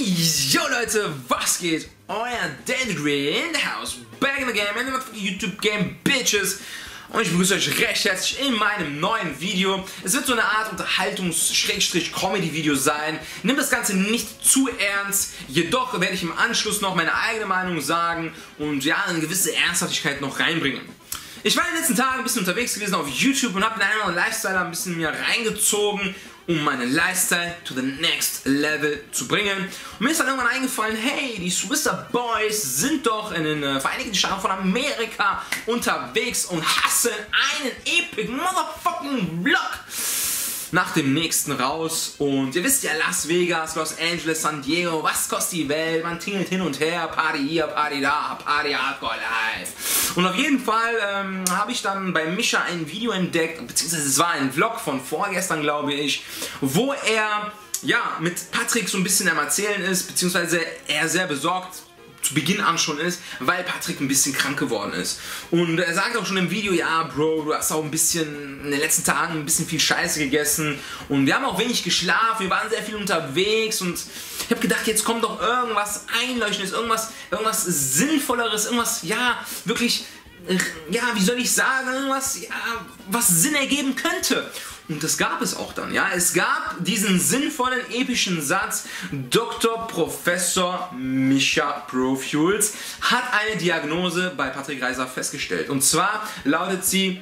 Yo Leute, was geht? Euer Deadgrid in the house, back in the game, in the YouTube Game Bitches. Und ich begrüße euch recht herzlich in meinem neuen Video. Es wird so eine Art Unterhaltungs-Comedy-Video sein. Nehmt das Ganze nicht zu ernst, jedoch werde ich im Anschluss noch meine eigene Meinung sagen und ja, eine gewisse Ernsthaftigkeit noch reinbringen. Ich war in den letzten Tagen ein bisschen unterwegs gewesen auf YouTube und habe den einen oder anderen Lifestyle ein bisschen mir reingezogen, um meinen Lifestyle to the next level zu bringen. Und mir ist dann irgendwann eingefallen, hey, die Swisser Boys sind doch in den Vereinigten Staaten von Amerika unterwegs und hassen einen epic motherfucking Vlog nach dem nächsten raus. Und ihr wisst ja, Las Vegas, Los Angeles, San Diego, was kostet die Welt? Man tingelt hin und her, Party hier, Party da, Party Hardcore Live. Und auf jeden Fall habe ich dann bei Mischa ein Video entdeckt, beziehungsweise es war ein Vlog von vorgestern, glaube ich, wo er ja mit Patrick so ein bisschen am Erzählen ist, beziehungsweise er sehr besorgt zu Beginn an schon ist, weil Patrick ein bisschen krank geworden ist. Und er sagt auch schon im Video, ja Bro, du hast auch ein bisschen in den letzten Tagen ein bisschen viel Scheiße gegessen und wir haben auch wenig geschlafen, wir waren sehr viel unterwegs und ich habe gedacht, jetzt kommt doch irgendwas Einleuchtendes, irgendwas Sinnvolleres, irgendwas, ja, wirklich, ja, wie soll ich sagen, irgendwas, ja, was Sinn ergeben könnte. Und das gab es auch dann, ja. Es gab diesen sinnvollen, epischen Satz, Dr. Professor Mischa Profuels hat eine Diagnose bei Patrick Reiser festgestellt. Und zwar lautet sie,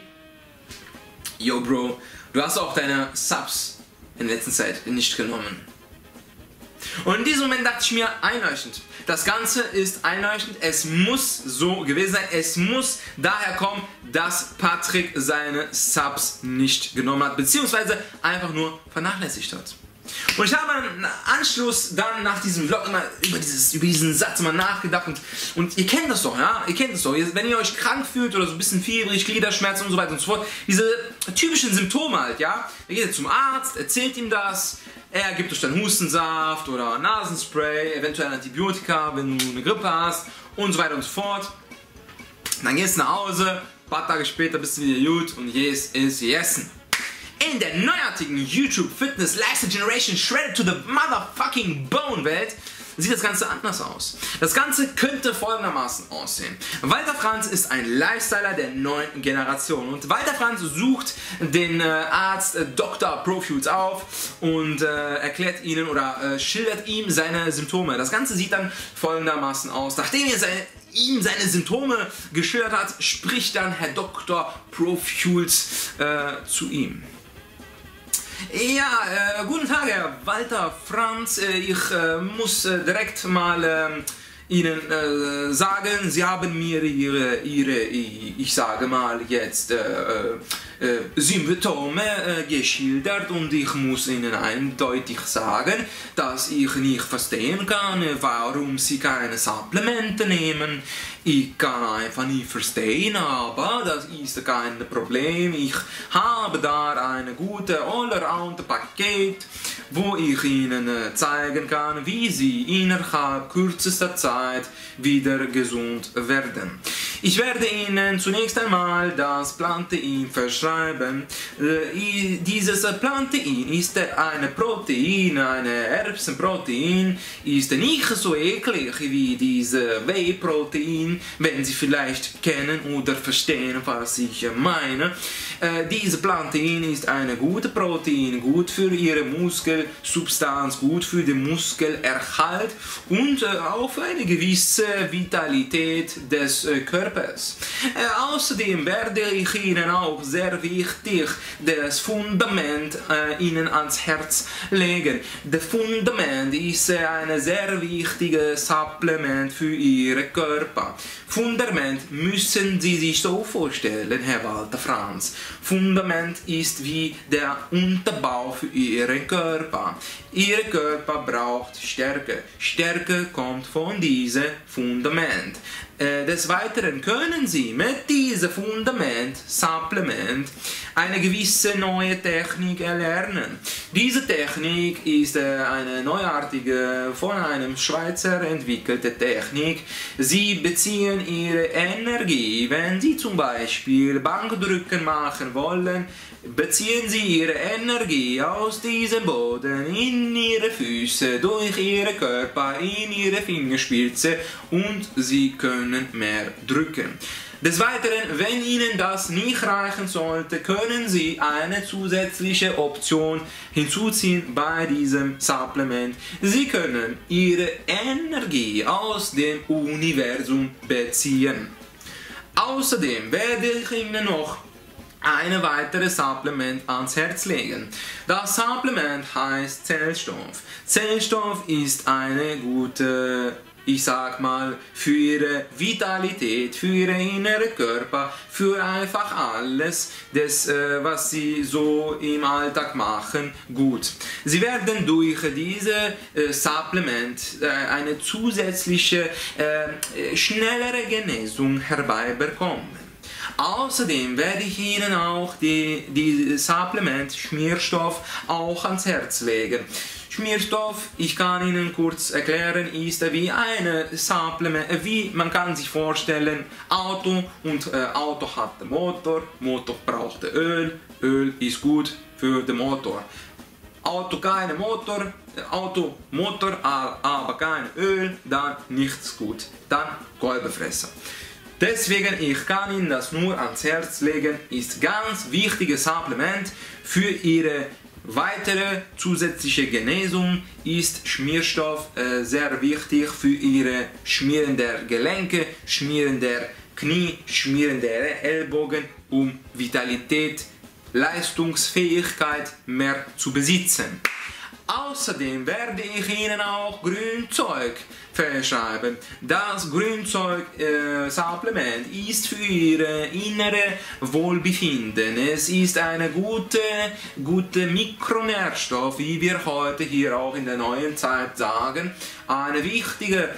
yo Bro, du hast auch deine Subs in letzter Zeit nicht genommen. Und in diesem Moment dachte ich mir, einleuchtend. Das Ganze ist einleuchtend, es muss so gewesen sein, es muss daher kommen, dass Patrick seine Subs nicht genommen hat, beziehungsweise einfach nur vernachlässigt hat. Und ich habe im Anschluss dann nach diesem Vlog immer über diesen Satz mal nachgedacht und ihr kennt das doch, ja, ihr kennt das doch, wenn ihr euch krank fühlt oder so ein bisschen fiebrig, Gliederschmerzen und so weiter und so fort, diese typischen Symptome halt, ja, ihr geht zum Arzt, erzählt ihm das, er gibt euch dann Hustensaft oder Nasenspray, eventuell Antibiotika, wenn du eine Grippe hast und so weiter und so fort. Dann gehst du nach Hause, ein paar Tage später bist du wieder gut und yes is yessen. In der neuartigen YouTube Fitness Lifestyle Generation Shredded to the motherfucking Bone Welt sieht das Ganze anders aus. Das Ganze könnte folgendermaßen aussehen. Walter Franz ist ein Lifestyler der neuen Generation und Walter Franz sucht den Arzt Dr. Profuels auf und erklärt ihnen oder schildert ihm seine Symptome. Das Ganze sieht dann folgendermaßen aus. Nachdem er ihm seine Symptome geschildert hat, spricht dann Herr Dr. Profuels zu ihm. Ja, guten Tag, Herr Walter Franz. Ich muss direkt mal Ihnen sagen, Sie haben mir ich sage mal jetzt, Symptome geschildert und ich muss Ihnen eindeutig sagen, dass ich nicht verstehen kann, warum Sie keine Supplemente nehmen. Ich kann einfach nicht verstehen, aber das ist kein Problem. Ich habe da eine gute Allround-Paket, wo ich Ihnen zeigen kann, wie Sie innerhalb kürzester Zeit wieder gesund werden. Ich werde Ihnen zunächst einmal das Plantein verschreiben. Dieses Plantein ist ein Protein, ein Erbsenprotein, ist nicht so eklig wie diese Whey-Protein, wenn Sie vielleicht kennen oder verstehen, was ich meine. Dieses Plantein ist ein gutes Protein, gut für Ihre Muskelsubstanz, gut für den Muskelerhalt und auch für eine gewisse Vitalität des Körpers. Außerdem werde ich Ihnen auch sehr wichtig das Fundament Ihnen ans Herz legen. Das Fundament ist ein sehr wichtiges Supplement für Ihren Körper. Fundament müssen Sie sich so vorstellen, Herr Walter Franz. Fundament ist wie der Unterbau für Ihren Körper. Ihr Körper braucht Stärke. Stärke kommt von diesem Fundament. Des Weiteren können Sie mit diesem Fundament, Supplement, eine gewisse neue Technik erlernen. Diese Technik ist eine neuartige, von einem Schweizer entwickelte Technik. Sie beziehen ihre Energie, wenn Sie zum Beispiel Bankdrücken machen wollen, beziehen Sie Ihre Energie aus diesem Boden in Ihre Füße, durch Ihren Körper, in Ihre Fingerspitze und Sie können mehr drücken. Des Weiteren, wenn Ihnen das nicht reichen sollte, können Sie eine zusätzliche Option hinzuziehen bei diesem Supplement. Sie können Ihre Energie aus dem Universum beziehen. Außerdem werde ich Ihnen noch ein weiteres Supplement ans Herz legen. Das Supplement heißt Zellstoff. Zellstoff ist eine gute, ich sag mal, für ihre Vitalität, für ihren inneren Körper, für einfach alles, was sie so im Alltag machen, gut. Sie werden durch diese Supplement eine zusätzliche, schnellere Genesung herbeibekommen. Außerdem werde ich Ihnen auch die Supplement Schmierstoff auch ans Herz legen. Schmierstoff, ich kann Ihnen kurz erklären, ist wie eine Supplement, wie man kann sich vorstellen, Auto und Auto hat den Motor, Motor braucht Öl, Öl ist gut für den Motor. Auto keine Motor, Auto Motor, aber kein Öl, dann nichts gut, dann Kolbenfresser. Deswegen, ich kann Ihnen das nur ans Herz legen, ist ganz wichtiges Supplement für Ihre weitere zusätzliche Genesung, ist Schmierstoff sehr wichtig für Ihre Schmieren der Gelenke, Schmieren der Knie, Schmieren der Ellbogen, um Vitalität, Leistungsfähigkeit mehr zu besitzen. Außerdem werde ich Ihnen auch Grünzeug verschreiben. Das Grünzeug-Supplement ist für Ihr innere Wohlbefinden. Es ist eine gute Mikronährstoff, wie wir heute hier auch in der neuen Zeit sagen. Ein wichtiger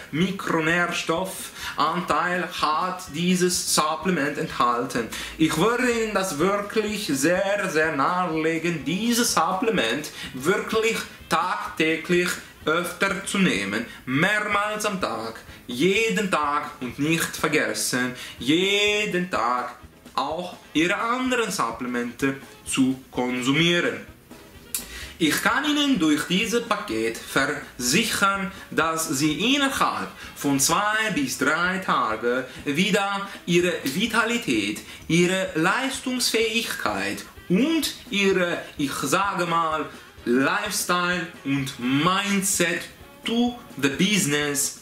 Mikronährstoffanteil hat dieses Supplement enthalten. Ich würde Ihnen das wirklich sehr, sehr nahelegen, dieses Supplement wirklich tagtäglich öfter zu nehmen, mehrmals am Tag, jeden Tag und nicht vergessen, jeden Tag auch Ihre anderen Supplemente zu konsumieren. Ich kann Ihnen durch dieses Paket versichern, dass Sie innerhalb von 2 bis 3 Tagen wieder Ihre Vitalität, Ihre Leistungsfähigkeit und Ihre, ich sage mal, Lifestyle und Mindset to the Business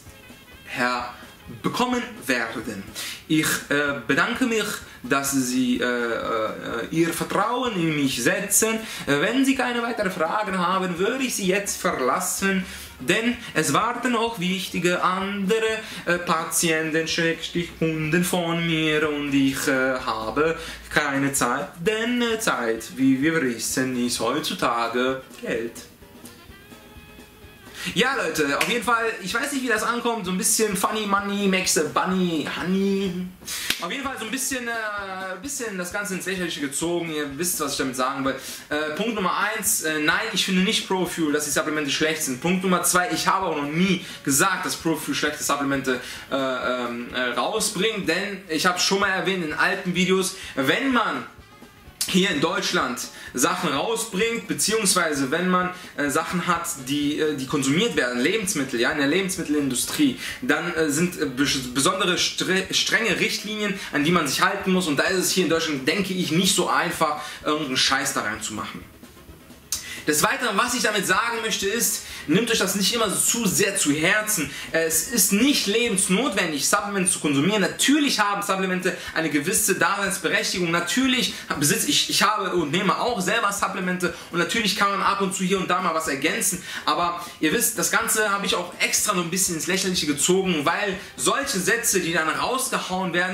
bekommen werden. Ich bedanke mich, dass Sie Ihr Vertrauen in mich setzen. Wenn Sie keine weiteren Fragen haben, würde ich Sie jetzt verlassen, denn es warten auch wichtige andere Patienten, Kunden von mir und ich habe keine Zeit, denn Zeit, wie wir wissen, ist heutzutage Geld. Ja Leute, auf jeden Fall, ich weiß nicht wie das ankommt, so ein bisschen Funny Money makes a bunny honey. Auf jeden Fall so ein bisschen das Ganze ins Lächerliche gezogen, ihr wisst, was ich damit sagen will. Punkt Nummer 1, nein, ich finde nicht ProFuel, dass die Supplemente schlecht sind. Punkt Nummer 2, ich habe auch noch nie gesagt, dass ProFuel schlechte Supplemente rausbringt, denn ich habe schon mal erwähnt in alten Videos, wenn man hier in Deutschland Sachen rausbringt, beziehungsweise wenn man Sachen hat, die konsumiert werden, Lebensmittel, ja, in der Lebensmittelindustrie, dann sind besondere strenge Richtlinien, an die man sich halten muss, und da ist es hier in Deutschland, denke ich, nicht so einfach, irgendeinen Scheiß da reinzumachen. Des Weiteren, was ich damit sagen möchte, ist, nehmt euch das nicht immer so zu sehr zu Herzen. Es ist nicht lebensnotwendig, Supplemente zu konsumieren. Natürlich haben Supplemente eine gewisse Daseinsberechtigung. Natürlich besitze ich habe und nehme auch selber Supplemente, und natürlich kann man ab und zu hier und da mal was ergänzen. Aber ihr wisst, das Ganze habe ich auch extra so ein bisschen ins Lächerliche gezogen, weil solche Sätze, die dann rausgehauen werden,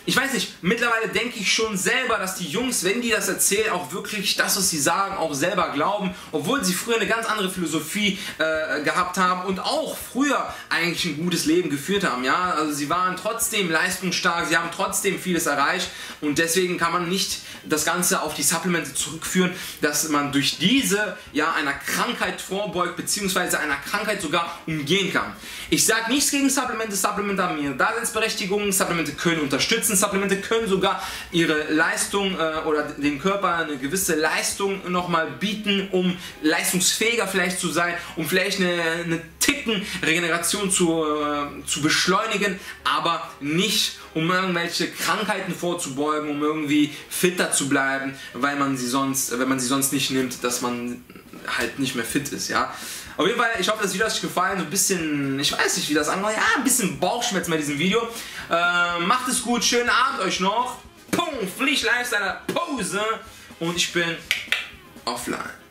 ich weiß nicht, mittlerweile denke ich schon selber, dass die Jungs, wenn die das erzählen, auch wirklich das, was sie sagen, auch selber glauben, obwohl sie früher eine ganz andere Philosophie gehabt haben und auch früher eigentlich ein gutes Leben geführt haben, ja, also sie waren trotzdem leistungsstark, sie haben trotzdem vieles erreicht und deswegen kann man nicht das Ganze auf die Supplemente zurückführen, dass man durch diese, ja, einer Krankheit vorbeugt, beziehungsweise einer Krankheit sogar umgehen kann. Ich sage nichts gegen Supplemente, Supplemente haben ihre Daseinsberechtigung, Supplemente können unterstützen, Supplemente können sogar ihre Leistung oder dem Körper eine gewisse Leistung nochmal bieten, um leistungsfähiger vielleicht zu sein, um vielleicht eine Ticken Regeneration zu beschleunigen, aber nicht um irgendwelche Krankheiten vorzubeugen, um irgendwie fitter zu bleiben, weil man sie sonst, wenn man sie sonst nicht nimmt, dass man halt nicht mehr fit ist, ja. Auf jeden Fall, ich hoffe, das Video hat euch gefallen, so ein bisschen, ich weiß nicht, wie das angeht, ja, ein bisschen Bauchschmerzen bei diesem Video. Macht es gut, schönen Abend euch noch. Pum, Flieg Lifestyle Pause und ich bin offline.